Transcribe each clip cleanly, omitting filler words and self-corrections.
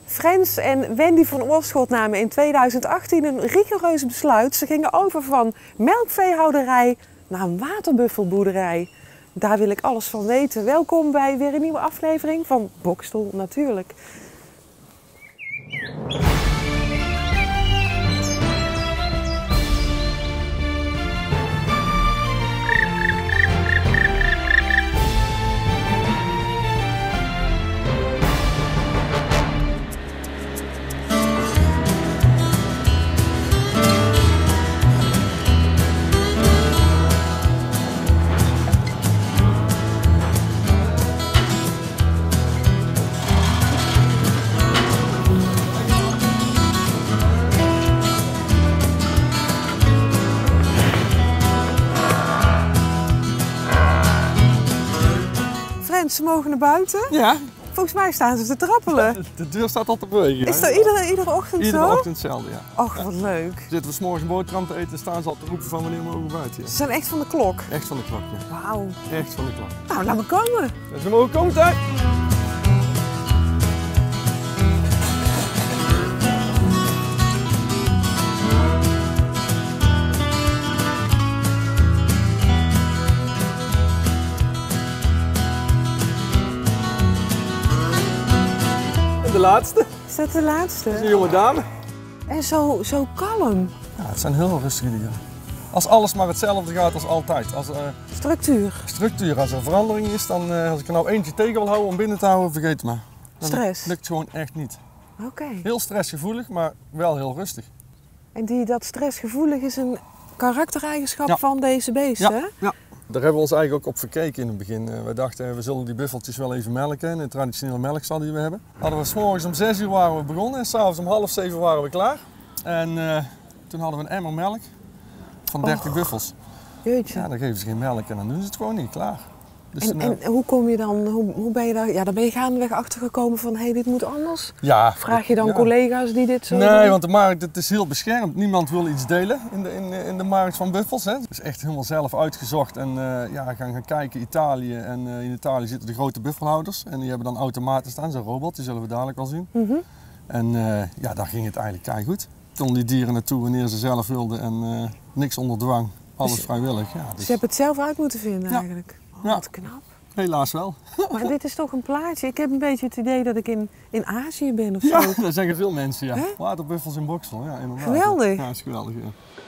Frans en Wendy van Oorschot namen in 2018 een rigoureus besluit. Ze gingen over van melkveehouderij naar een waterbuffelboerderij. Daar wil ik alles van weten. Welkom bij weer een nieuwe aflevering van Boxtel Natuurlijk. Ze mogen naar buiten? Ja. Volgens mij staan ze te trappelen. De deur staat al te bewegen. Is dat iedere ochtend zo? Iedere ochtend hetzelfde, ja. Och, wat leuk. Zitten we 's morgens een boterham te eten, staan ze al te roepen van wanneer mogen we buiten. Ja. Ze zijn echt van de klok? Echt van de klok, ja. Wauw. Echt van de klok. Nou, laat me komen. Dus we mogen komen daar. De laatste. Is dat de laatste? Dat is een jonge dame. En zo kalm. Ja, het zijn heel rustige dieren. Als alles maar hetzelfde gaat als altijd. Als Structuur. Als er verandering is, dan als ik er nou eentje tegen wil houden om binnen te houden, vergeet het maar. Dan Stress? lukt gewoon echt niet. Oké. Heel stressgevoelig, maar wel heel rustig. En dat stressgevoelig is een karaktereigenschap van deze beesten, hè? Ja. Daar hebben we ons eigenlijk ook op verkeken in het begin. We dachten, we zullen die buffeltjes wel even melken, de traditionele melkstal die we hebben. Hadden we 's morgens om 6 uur waren we begonnen en s'avonds om 6:30 waren we klaar. En toen hadden we een emmer melk van 30 buffels. Jeetje. Ja, dan geven ze geen melk en dan doen ze het gewoon niet, klaar. Dus en hoe kom je dan, hoe ben je daar, ja, daar ben je gaandeweg achtergekomen van, hé, dit moet anders? Ja. Vraag je dan collega's die dit zo doen? Nee, want de markt het is heel beschermd. Niemand wil iets delen in de markt van buffels. Hè. Het is echt helemaal zelf uitgezocht en gaan kijken. Italië en in Italië zitten de grote buffelhouders en die hebben dan automaten staan, zo'n robot, die zullen we dadelijk wel zien. En daar ging het eigenlijk keigoed. Konden die dieren naartoe wanneer ze zelf wilden en niks onder dwang, alles vrijwillig. Ja, dus... je hebt het zelf uit moeten vinden eigenlijk? Oh, wat knap. Helaas wel. Maar dit is toch een plaatje. Ik heb een beetje het idee dat ik in Azië ben of zo. Ja, dat zeggen veel mensen, ja. Waterbuffels in Boxtel, ja, inderdaad. Geweldig. Ja, dat is geweldig, ja.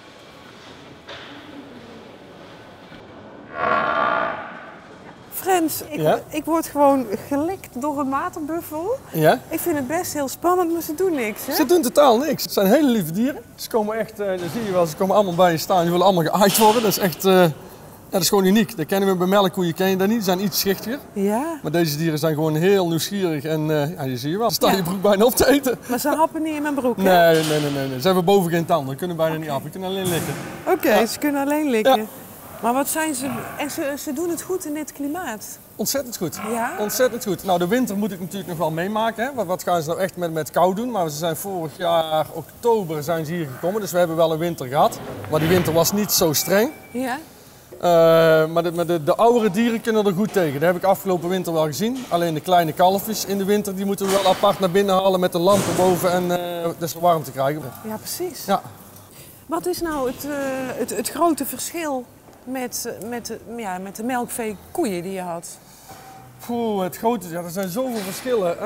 Frans, ik word gewoon gelikt door een waterbuffel. Ja? Ik vind het best heel spannend, maar ze doen niks, hè? Ze doen totaal niks. Het zijn hele lieve dieren. Ze komen echt, dat zie je wel, ze komen allemaal bij je staan. Die willen allemaal geaaid worden. Dat is echt... dat is gewoon uniek. Dat kennen we bij melkkoeien, ken je dat niet. Die zijn iets schichtiger. Ja. Maar deze dieren zijn gewoon heel nieuwsgierig en je zie je wel. Ze staan je broek bijna op te eten. Maar ze happen niet in mijn broek, hè? Nee. Ze hebben boven geen tanden. Ze kunnen bijna niet af. Ze kunnen alleen likken. Oké, ze kunnen alleen likken. Ja. Maar wat zijn ze... En ze doen het goed in dit klimaat. Ontzettend goed. Ja? Ontzettend goed. Nou, de winter moet ik natuurlijk nog wel meemaken. Hè. Wat gaan ze nou echt met kou doen? Maar ze zijn vorig jaar oktober zijn ze hier gekomen. Dus we hebben wel een winter gehad. Maar die winter was niet zo streng. Ja. Maar de oudere dieren kunnen er goed tegen. Dat heb ik afgelopen winter wel gezien. Alleen de kleine kalfjes in de winter die moeten we wel apart naar binnen halen met de lamp erboven en dus warm te krijgen. Ja, precies. Ja. Wat is nou het grote verschil met de melkveekoeien die je had? Het grote, er zijn zoveel verschillen.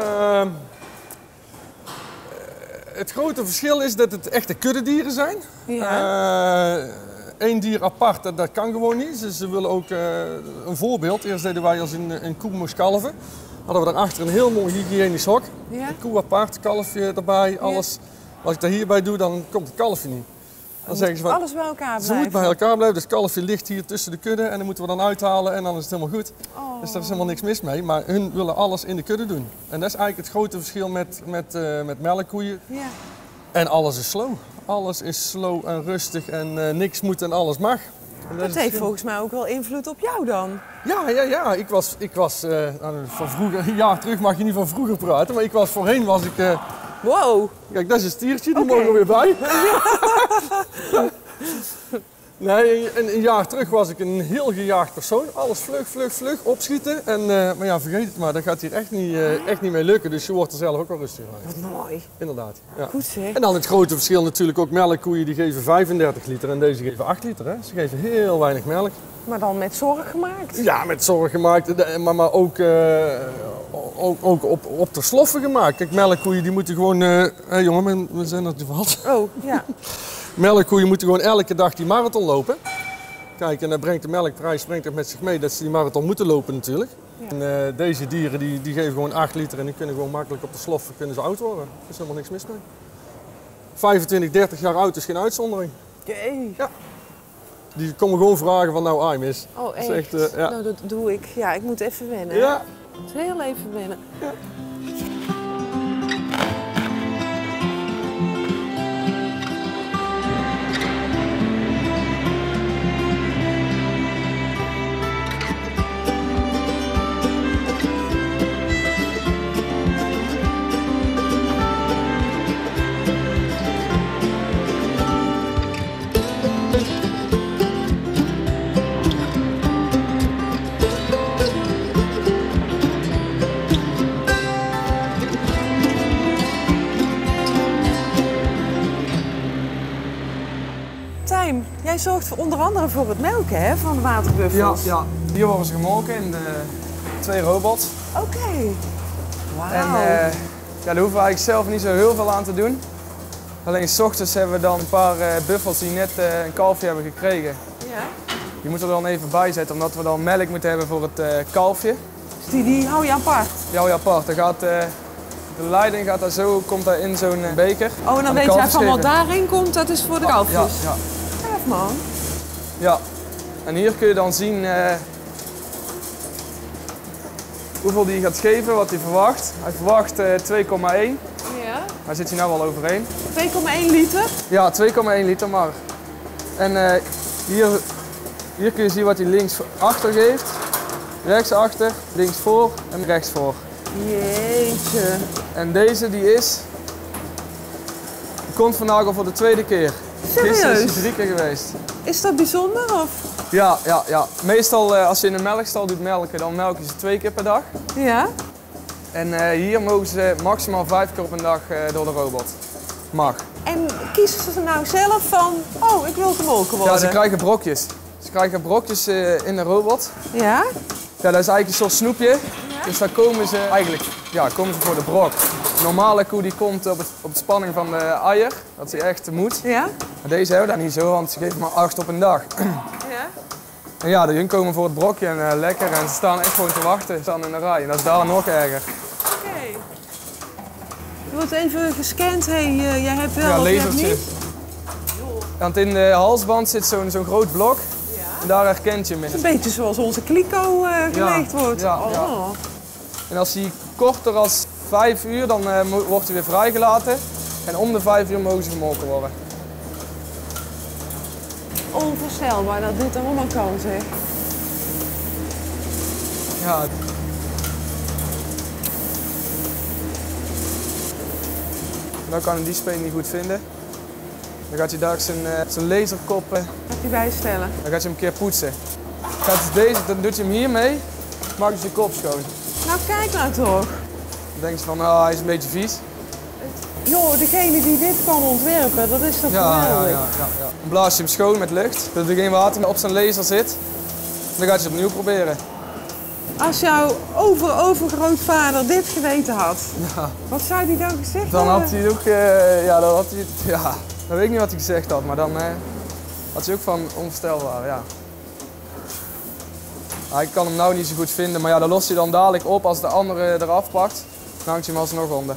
Het grote verschil is dat het echte kuddedieren zijn. Ja. Eén dier apart, dat kan gewoon niet. Dus ze willen ook een voorbeeld. Eerst deden wij als een koe moest kalven. Hadden we daarachter een heel mooi hygiënisch hok. Ja. Een koe apart, kalfje erbij, alles. Ja. Als ik dat hierbij doe, dan komt het kalfje niet. Dan zeggen ze van, alles bij elkaar blijven. Ze moet bij elkaar blijven. Dus het kalfje ligt hier tussen de kudde en dan moeten we dan uithalen en dan is het helemaal goed. Oh. Dus daar is helemaal niks mis mee. Maar hun willen alles in de kudde doen. En dat is eigenlijk het grote verschil met melkkoeien. Ja. En alles is slow. Alles is slow en rustig en niks moet en alles mag. En dat heeft volgens mij ook wel invloed op jou dan? Ja. Ik was van vroeger, een jaar terug mag je niet van vroeger praten, maar voorheen was ik... Wow! Kijk, dat is een stiertje, die mogen we weer bij. Nee, een jaar terug was ik een heel gejaagd persoon. Alles vlug, opschieten. Maar ja, vergeet het maar, dat gaat hier echt niet mee lukken. Dus je wordt er zelf ook wel rustig van. Wat mooi. Inderdaad. Ja. Goed zeg. En dan het grote verschil natuurlijk ook melkkoeien die geven 35 liter en deze geven 8 liter. Hè. Ze geven heel weinig melk. Maar dan met zorg gemaakt. Ja, met zorg gemaakt, maar ook op de sloffen gemaakt. Kijk, melkkoeien die moeten gewoon... Hé jongen, we zijn er toevallig. Oh, ja. Melkkoeien moeten gewoon elke dag die marathon lopen. Kijk, en dan brengt de melkprijs met zich mee dat ze die marathon moeten lopen natuurlijk. Ja. En deze dieren die geven gewoon 8 liter en die kunnen gewoon makkelijk op de sloffen oud worden. Er is helemaal niks mis mee. 25, 30 jaar oud is geen uitzondering. Jee. Ja. Die komen gewoon vragen van nou Imis. Oh echt? Ja. Nou dat doe ik. Ja, ik moet even wennen. Ja. Ik moet heel even wennen. Ja. Tijm, jij zorgt onder andere voor het melken hè, van de waterbuffels. Ja, hier worden ze gemolken in 2 robots. Oké. Wauw. En daar hoeven we eigenlijk zelf niet zo heel veel aan te doen. Alleen 's ochtends hebben we dan een paar buffels die net een kalfje hebben gekregen. Ja. Die moeten we er dan even bij zetten, omdat we dan melk moeten hebben voor het kalfje. Dus die hou je apart? Die hou je apart. Dan gaat, de leiding gaat daar zo, komt daar in zo'n beker. Oh, en dan weet jij van wat daarin komt, dat is voor de kalfjes? Ja. Gaaf man. Ja. En hier kun je dan zien hoeveel die gaat geven, wat hij verwacht. Hij verwacht 2,1. Ja. Hij zit hier nou al overheen. 2,1 liter? Ja, 2,1 liter maar. En hier kun je zien wat hij links achter geeft. Rechts achter, links voor en rechts voor. Jeetje. En deze die komt vandaag al voor de 2e keer. Serieus? Gisteren is hij 3 keer geweest. Is dat bijzonder of? Ja. Meestal als je in een melkstal doet melken, dan melken ze 2 keer per dag. Ja. En hier mogen ze maximaal 5 keer op een dag door de robot. Mag. En kiezen ze nou zelf van, oh ik wil gemolken worden? Ja, ze krijgen brokjes. Ze krijgen brokjes in de robot. Ja? Ja, dat is eigenlijk een soort snoepje. Ja? Dus daar komen ze voor de brok. Een normale koe die komt op de spanning van de eier, dat hij echt moet. Ja? Maar deze hebben we daar niet zo, want ze geven maar 8 op een dag. Ja? En ja, hun komen voor het brokje en lekker en ze staan echt gewoon te wachten. Ze staan in de rij en dat is daar nog erger. Oké. Je wordt even gescand, hey, jij hebt wel Ja, of je hebt lasertje. niet? Want in de halsband zit zo'n groot blok. Ja. En daar herkent je hem in. Een beetje zoals onze kliko gelegd wordt. Ja, oh. ja. En als hij korter als 5 uur, dan wordt hij weer vrijgelaten. En om de 5 uur mogen ze gemolken worden. Onvoorstelbaar dat dit allemaal kan, zeg. Ja. Dan kan hij die speen niet goed vinden. Dan gaat hij daar zijn laserkop, Gaat hij bijstellen? dan gaat hij hem een keer poetsen. Dan doet hij hem hiermee, maakt hij zijn kop schoon. Nou, kijk nou toch. Dan denken ze van, hij is een beetje vies. Joh, degene die dit kan ontwerpen, dat is toch geweldig? Ja. Dan blaas je hem schoon met lucht, dat er geen water meer op zijn laser zit. Dan gaat je het opnieuw proberen. Als jouw overgrootvader dit geweten had, wat zou hij dan gezegd Dan hebben? had hij ook, dan weet ik niet wat hij gezegd had, maar dan had hij ook van onvoorstelbaar, ja. Ik kan hem nou niet zo goed vinden, maar ja, dat lost hij dan dadelijk op als de andere eraf pakt. Dan hangt hij hem alsnog onder.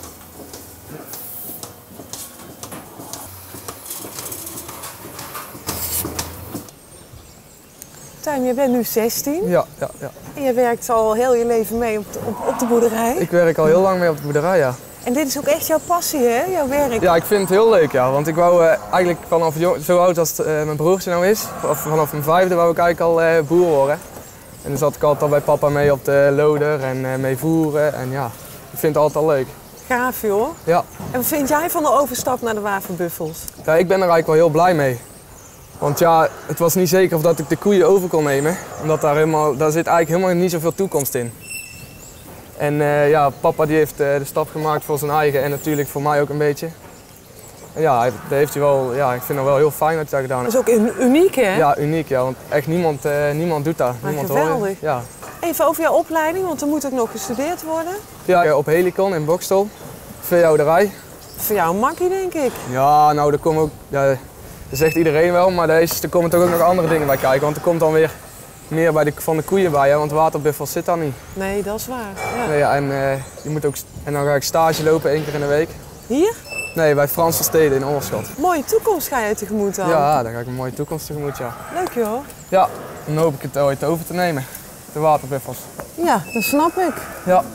Tijm, je bent nu 16 Ja. en je werkt al heel je leven mee op de boerderij. Ik werk al heel lang mee op de boerderij, ja. En dit is ook echt jouw passie, hè? Jouw werk. Ja, ik vind het heel leuk, ja. Want ik wou eigenlijk vanaf zo oud als mijn broertje nou is, of vanaf mijn 5e, wou ik eigenlijk al boer worden. En dan zat ik altijd al bij papa mee op de loader en mee voeren. En ja, ik vind het altijd al leuk. Gaaf, joh. Ja. En wat vind jij van de overstap naar de waterbuffels? Ja, ik ben er eigenlijk wel heel blij mee. Want ja, het was niet zeker of dat ik de koeien over kon nemen. Omdat daar zit eigenlijk helemaal niet zoveel toekomst in. En ja, papa die heeft de stap gemaakt voor zijn eigen en natuurlijk voor mij ook een beetje. En ja, dat heeft hij wel, ja, ik vind het wel heel fijn dat hij dat gedaan heeft. Dat is ook uniek, hè? Ja, uniek, ja, want echt niemand doet dat. Maar Niemand geweldig. Ja. Even over jouw opleiding, want er moet ook nog gestudeerd worden. Ja, op Helicon in Bokstel, veehouderij. Voor jou een makkie, denk ik. Ja, nou, er komen ook, ja, dat zegt iedereen wel, maar er komen toch ook nog andere dingen bij kijken. Want er komt dan weer meer van de koeien bij, hè, want waterbuffels zit daar niet. Nee, dat is waar. Ja. Nee, ja, en dan ga ik stage lopen 1 keer in de week. Hier? Nee, bij Frans Versteden in Oorschot. Mooie toekomst ga je tegemoet dan. Ja, daar ga ik een mooie toekomst tegemoet, ja. Leuk joh. Ja, dan hoop ik het ooit over te nemen, de waterbuffels. Ja, dat snap ik. Ja.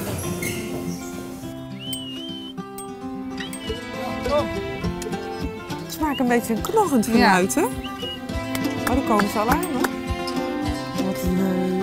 Het maakt een beetje een knorrend geluid, hè? Oh, daar komen ze al aan, hoor. Wat leuk.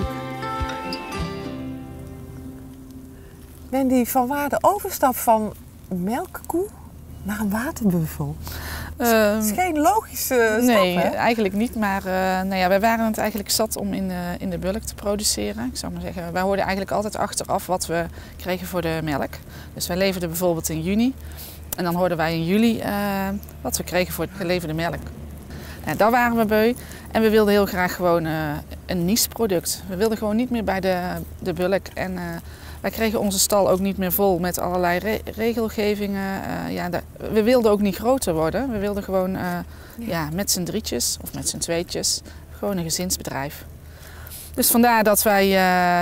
Wendy, van waar de overstap van melkkoe naar een waterbuffel? Het is geen logische stap, Nee, hè? eigenlijk niet. Maar nou ja, wij waren het eigenlijk zat om in de bulk te produceren. Ik zou maar zeggen, wij hoorden eigenlijk altijd achteraf wat we kregen voor de melk. Dus wij leverden bijvoorbeeld in juni. En dan hoorden wij in juli wat we kregen voor de geleverde melk. Daar waren we beu. En we wilden heel graag gewoon een niche-product. We wilden gewoon niet meer bij de bulk. En wij kregen onze stal ook niet meer vol met allerlei regelgevingen. We wilden ook niet groter worden. We wilden gewoon met z'n drietjes of met z'n tweetjes gewoon een gezinsbedrijf. Dus vandaar dat wij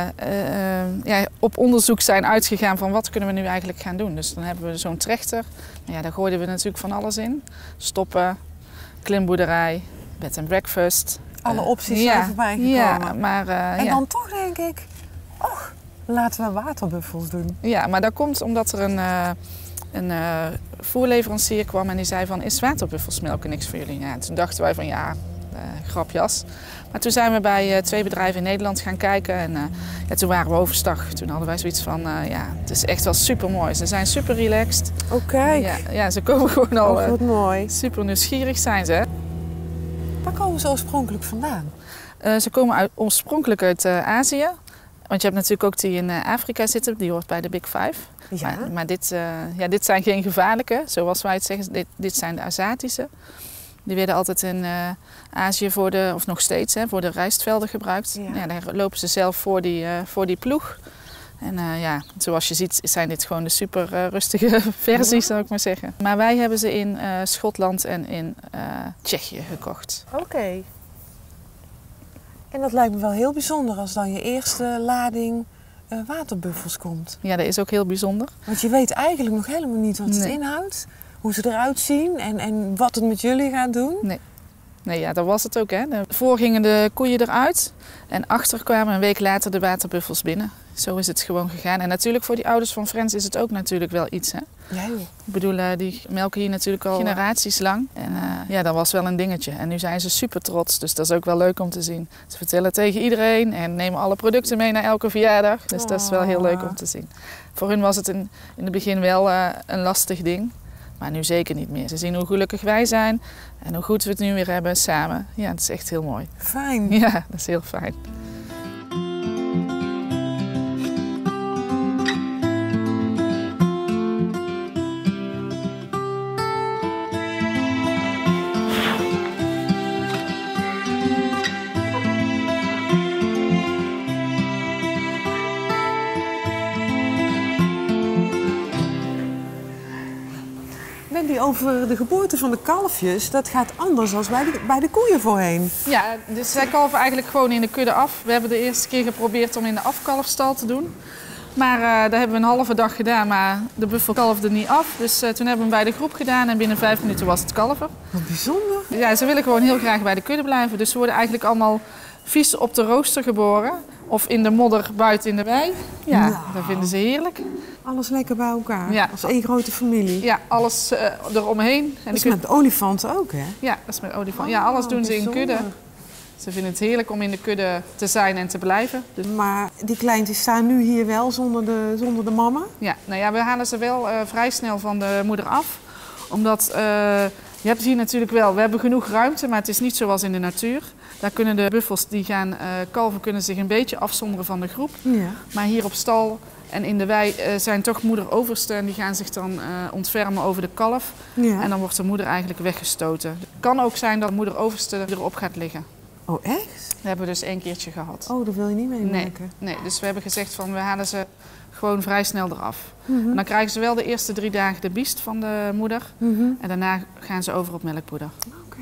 op onderzoek zijn uitgegaan van wat kunnen we nu eigenlijk gaan doen. Dus dan hebben we zo'n trechter. Ja, daar gooiden we natuurlijk van alles in. Stoppen, klimboerderij, bed and breakfast. Alle opties zijn voorbij gekomen. Ja, maar, en dan toch denk ik, laten we waterbuffels doen. Ja, maar dat komt omdat er een voerleverancier kwam en die zei van, is waterbuffelsmelk niks voor jullie? Ja, toen dachten wij van grapjas. Maar toen zijn we bij 2 bedrijven in Nederland gaan kijken en toen waren we overstag. Toen hadden wij zoiets van, het is echt wel super mooi. Ze zijn super relaxed. Oké. Ja, ze komen gewoon al wat mooi. super nieuwsgierig zijn ze. Waar komen ze oorspronkelijk vandaan? Ze komen oorspronkelijk uit Azië. Want je hebt natuurlijk ook die in Afrika zitten, die hoort bij de Big Five. Ja. Maar dit zijn geen gevaarlijke, zoals wij het zeggen. Dit zijn de Aziatische. Die werden altijd in Azië of nog steeds, voor de rijstvelden gebruikt. Ja. Ja, daar lopen ze zelf voor die ploeg. En zoals je ziet zijn dit gewoon de super rustige versies, zou ik maar zeggen. Maar wij hebben ze in Schotland en in Tsjechië gekocht. Oké. En dat lijkt me wel heel bijzonder als dan je eerste lading waterbuffels komt. Ja, dat is ook heel bijzonder. Want je weet eigenlijk nog helemaal niet wat het Nee. inhoudt. Hoe ze eruit zien en wat het met jullie gaat doen. Nee, ja, dat was het ook. Hè. Voor gingen de koeien eruit en achter kwamen een week later de waterbuffels binnen. Zo is het gewoon gegaan. En natuurlijk voor die ouders van Frans is het ook natuurlijk wel iets. Hè. Ja, joh. Ik bedoel, die melken hier natuurlijk al generaties lang. En dat was wel een dingetje. En nu zijn ze super trots, dus dat is ook wel leuk om te zien. Ze vertellen tegen iedereen en nemen alle producten mee naar elke verjaardag. Dus dat is wel heel leuk om te zien. Voor hun was het in het begin wel een lastig ding. Maar nu zeker niet meer. Ze zien hoe gelukkig wij zijn en hoe goed we het nu weer hebben samen. Ja, dat is echt heel mooi. Fijn. Ja, dat is heel fijn. Wendy, over de geboorte van de kalfjes, dat gaat anders dan bij de koeien voorheen. Ja, dus zij kalven eigenlijk gewoon in de kudde af. We hebben de eerste keer geprobeerd om in de afkalfstal te doen. Maar dat hebben we een halve dag gedaan, maar de buffel kalfde niet af. Dus toen hebben we hem bij de groep gedaan en binnen 5 minuten was het kalven. Wat bijzonder. Ja, ze willen gewoon heel graag bij de kudde blijven. Dus ze worden eigenlijk allemaal vies op de rooster geboren. Of in de modder buiten in de wei. Ja, Nou. dat vinden ze heerlijk. Alles lekker bij elkaar. Ja. Als één grote familie. Ja, alles eromheen. En Dat is met olifanten ook, hè? Ja, dat is met olifant. Ja, alles doen ze in bijzonder. kudde. Ze vinden het heerlijk om in de kudde te zijn en te blijven. Dus, Maar die kleintjes staan nu hier wel zonder de mama. ja, nou ja, we halen ze wel vrij snel van de moeder af. Omdat je hebt hier natuurlijk wel, we hebben genoeg ruimte, maar het is niet zoals in de natuur. Daar kunnen de buffels die gaan kalven kunnen zich een beetje afzonderen van de groep. Ja. Maar hier op stal en in de wei zijn toch moeder-oversten en die gaan zich dan ontfermen over de kalf. Ja. En dan wordt de moeder eigenlijk weggestoten. Het kan ook zijn dat de moeder-overste erop gaat liggen. Oh, echt? Dat hebben we dus 1 keertje gehad. Oh, dat wil je niet meemaken. Nee, dus we hebben gezegd van we halen ze gewoon vrij snel eraf. Mhm. En dan krijgen ze wel de eerste 3 dagen de biest van de moeder. Mhm. En daarna gaan ze over op melkpoeder. Oké.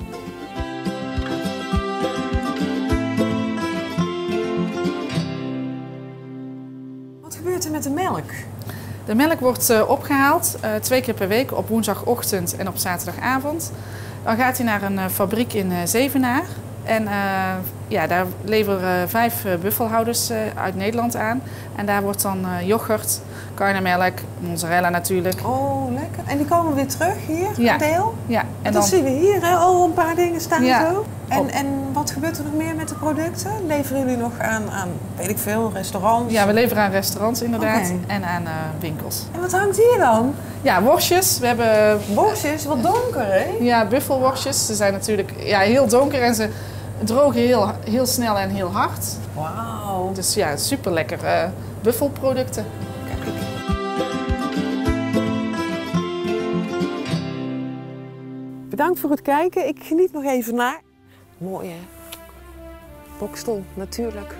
Wat gebeurt er met de melk? De melk wordt opgehaald 2 keer per week op woensdagochtend en op zaterdagavond. Dan gaat hij naar een fabriek in Zevenaar. En ja, daar leveren 5 buffelhouders uit Nederland aan. En daar wordt dan yoghurt, karnemelk, mozzarella natuurlijk. Oh, lekker. En die komen weer terug hier, Ja. een deel? Ja, En dat zien we hier, hè? Oh, een paar dingen staan Ja. zo. En wat gebeurt er nog meer met de producten? Leveren jullie nog aan weet ik veel, restaurants? Ja, we leveren aan restaurants inderdaad Oké. en aan winkels. En wat hangt hier dan? Ja, worstjes. We hebben Worstjes, wat donker, hè? ja, buffelworstjes. Ze zijn natuurlijk heel donker en ze drogen heel snel en heel hard. Wauw. Dus ja, super lekker buffelproducten. Kijk. Bedankt voor het kijken. Ik geniet nog even naar. Mooi, hè? Bokstel, natuurlijk.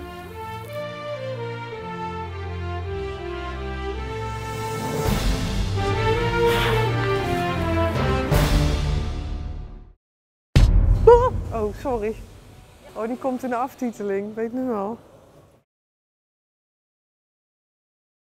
Oh, sorry. Oh, die komt in de aftiteling, weet nu al.